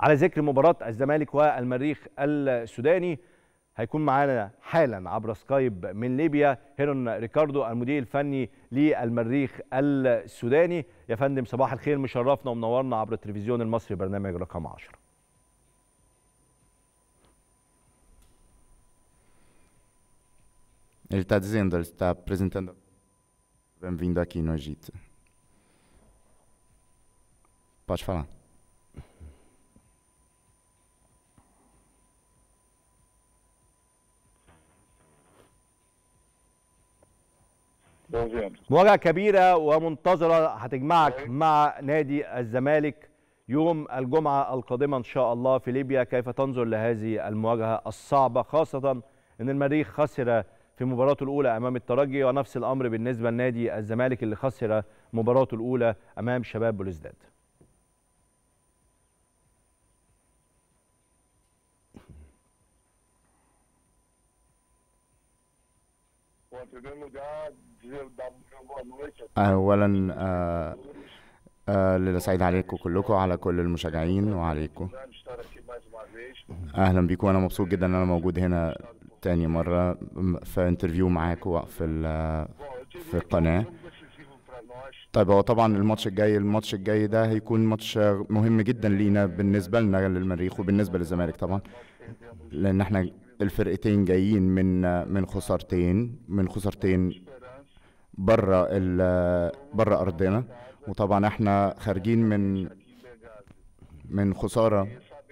على ذكر مباراة الزمالك والمريخ السوداني، هيكون معانا حالا عبر سكايب من ليبيا هيرون ريكاردو المدير الفني للمريخ السوداني. يا فندم صباح الخير، مشرفنا ومنورنا عبر التلفزيون المصري برنامج رقم 10. Ele está dizendo, ele está apresentando. Bem-vindo aqui no Egito. Pode falar. مواجهة كبيرة ومنتظرة هتجمعك مع نادي الزمالك يوم الجمعة القادمة إن شاء الله في ليبيا. كيف تنظر لهذه المواجهة الصعبة، خاصة أن المريخ خسر في مباراته الأولى أمام الترجي، ونفس الأمر بالنسبة لنادي الزمالك اللي خسر مباراته الأولى أمام شباب بلوزداد؟ أولا ليلة سعيدة عليكم كلكم، على كل المشجعين وعليكم. أهلا بيكم، أنا مبسوط جدا أن أنا موجود هنا تاني مرة في انترفيو معاكم في القناة. طيب، هو طبعا الماتش الجاي ده هيكون ماتش مهم جدا لينا، بالنسبة لنا للمريخ وبالنسبة للزمالك طبعا، لأن احنا الفرقتين جايين من خسارتين بره ارضنا، وطبعا احنا خارجين من خساره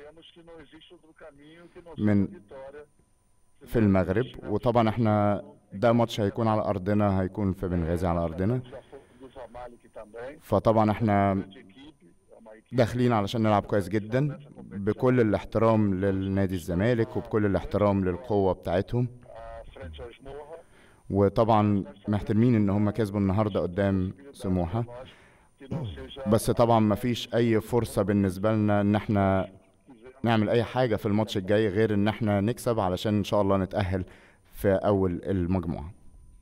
في المغرب، وطبعا احنا ده ماتش هيكون على ارضنا، هيكون في بنغازي على ارضنا، فطبعا احنا داخلين علشان نلعب كويس جدا بكل الاحترام للنادي الزمالك وبكل الاحترام للقوة بتاعتهم، وطبعا محترمين ان هم كسبوا النهاردة قدام سموحة، بس طبعا مفيش اي فرصة بالنسبة لنا ان احنا نعمل اي حاجة في الماتش الجاي غير ان احنا نكسب علشان ان شاء الله نتأهل في اول المجموعة.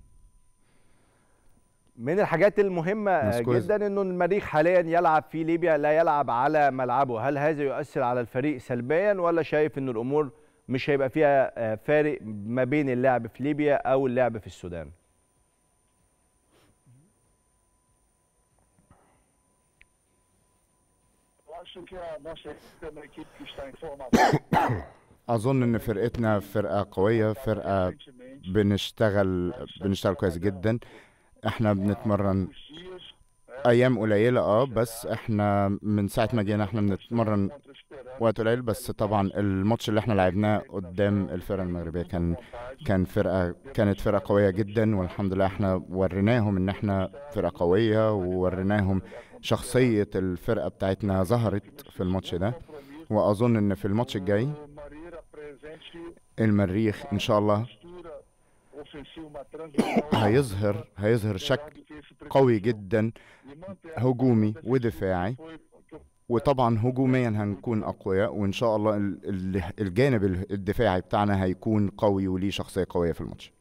من الحاجات المهمة جدا انه المريخ حاليا يلعب في ليبيا، لا يلعب على ملعبه. هل هذا يؤثر على الفريق سلبيا، ولا شايف ان الامور مش هيبقى فيها فارق ما بين اللعب في ليبيا او اللعب في السودان؟ اظن ان فرقتنا فرقة قوية، فرقة بنشتغل كويس جدا. احنا بنتمرن ايام قليله، بس احنا من ساعه ما جينا احنا بنتمرن وقت قليل، بس طبعا الماتش اللي احنا لعبناه قدام الفرقه المغربيه كانت فرقه قويه جدا، والحمد لله احنا وريناهم ان احنا فرقه قويه، ووريناهم شخصيه الفرقه بتاعتنا ظهرت في الماتش ده. واظن ان في الماتش الجاي المريخ ان شاء الله هيظهر شكل قوي جدا هجومي ودفاعي، وطبعا هجوميا هنكون اقوياء، وان شاء الله الجانب الدفاعي بتاعنا هيكون قوي وليه شخصية قوية في الماتش.